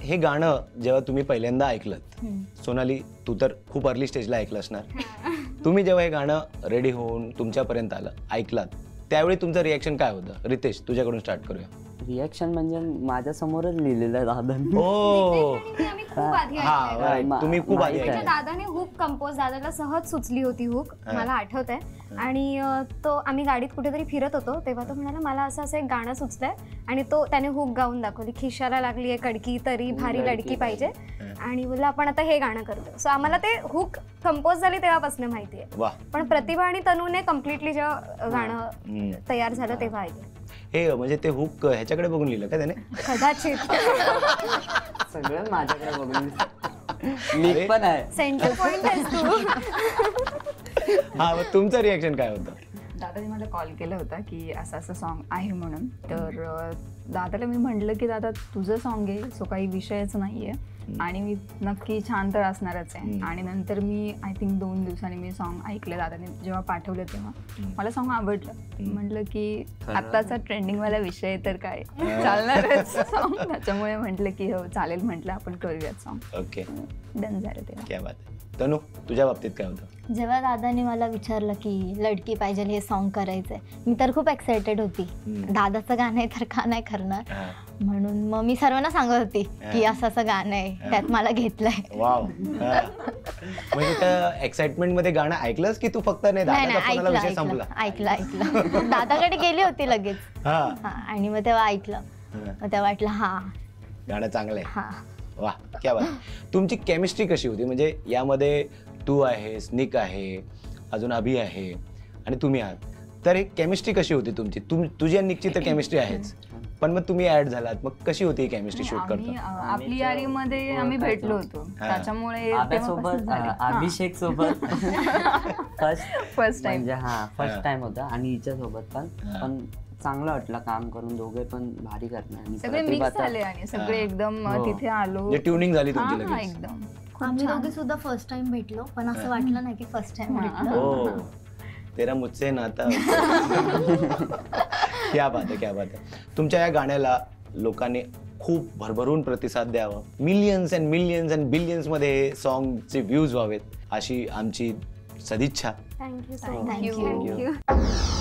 हे गाणं जेव्हा तुम्ही पहिल्यांदा ऐकलत, सोनाली तू तर खूप अर्ली स्टेजला ऐकलं असणार, तुम्ही जेव्हा हे गाणं रेडी होऊन तुमच्यापर्यंत आलं, ऐकलात, त्यावेळी तुमचं रिॲक्शन काय होतं? रितेश, तुझ्याकडून स्टार्ट करूया. रिॲक्शन म्हणजे माझ्या समोरच लिहिलेलं आहे दादांनी. तुम्ही खूप आधी ऐकलं. दादाने हुक कंपोज, दादाला सहज सुचली होती हुक, मला आठवत आहे. आणि तो आम्ही गाडीत कुठेतरी फिरत होतो तेव्हा तो म्हणाला मला असं असं एक गाणं सुचलंय आणि तो त्याने हुक गाऊन दाखवली. खिशाला लागली आहे कडकी तरी भारी लडकी पाहिजे आणि बोललं आपण आता हे गाणं करतो. सो आम्हाला ते हुक कंपोज झाली तेव्हापासून माहिती आहे. पण प्रतिभा आणि तनूने कम्प्लिटली जेव्हा गाणं तयार झालं तेव्हा ऐकलं. हे म्हणजे ते हुक ह्याच्याकडे बघून लिहिलं का त्याने? कदाचित सगळं माझ्याकडे बघून मी पण आहे. सेंटर पॉइंट आहेस तू. हा, मग तुमचं रिॲक्शन काय होतं? दादाने मला कॉल केला होता की असं असं सॉन्ग आहे म्हणून. तर दादाला मी म्हटलं की दादा तुझं सॉन्ग आहे, सो काही विषयच नाही आहे आणि मी नक्की छान तर असणारच आहे. आणि नंतर मी आय थिंक 2 दिवसांनी मी सॉन्ग ऐकलं दादाने जेव्हा पाठवलं तेव्हा मला सॉन्ग आवडलं. म्हटलं की आत्ताचा ट्रेंडिंगवाला विषय तर काय चालणारच सॉन्ग, त्याच्यामुळे म्हटलं की हो चालेल, म्हटलं आपण करूयात सॉन्ग. ओके, डन झालं तेव्हा. क्या बात आहे. तनू, तुझ्या बाबतीत काय होतं? जेव्हा दादाने मला विचारलं की लडकी पाहिजे हे सॉन्ग करायचंय, मी तर खूप एक्सायटेड होती. दादाचं गाणं आहे तर का नाही करणार म्हणून. मग मी सर्वांना सांगत होती की असं असं गाणं आहे, त्यात मला घेतलंय. वाव. म्हणजे त्या एक्साइटमेंट मध्ये गाणं ऐकलंस की तू फक्त नाही ऐकलं दादाकडे गेली होती लगेच आणि मग तेव्हा ऐकलं, मग तेव्हा वाटलं हा गाणं चांगलं आहे. हा, वा, क्या बात. तुमची केमिस्ट्री कशी होती? म्हणजे यामध्ये तू आहेस, निक आहे, अजून अभि आहे आणि तुम्ही आहात, तर एक केमिस्ट्री कशी होती तुमची? तुझी आणि निकची तर केमिस्ट्री आहेच, पण मग तुम्ही ऍड झालात, मग कशी होती ही केमिस्ट्री शूट करता? आपली यारीमध्ये आम्ही भेटलो होतो, त्याच्यामुळे अभिषेक सोबत फर्स्ट टाइम म्हणजे फर्स्ट टाइम होता आणि हिच्या सोबत पण चांगलं वाटलं काम करून. दोघे पण भारी करणार आणि सगळे मिक्स झाले आणि सगळे एकदम तिथे आलो, ट्युनिंग झाली तुमची लगेच. एकदम आम्ही दोघे सुद्धा फर्स्ट टाइम भेटलो, पण असं वाटलं नाही की फर्स्ट टाइम भेटलो. ओ, तेरा मुझसे नाता. क्या बात आहे, क्या बात आहे. तुमच्या या गाण्याला लोकांनी खूप भरभरून प्रतिसाद द्यावा, millions and millions and billions मध्ये सॉन्गचे व्ह्यूज व्हावेत अशी आमची सदिच्छा. Thank you so much. थँक्यू.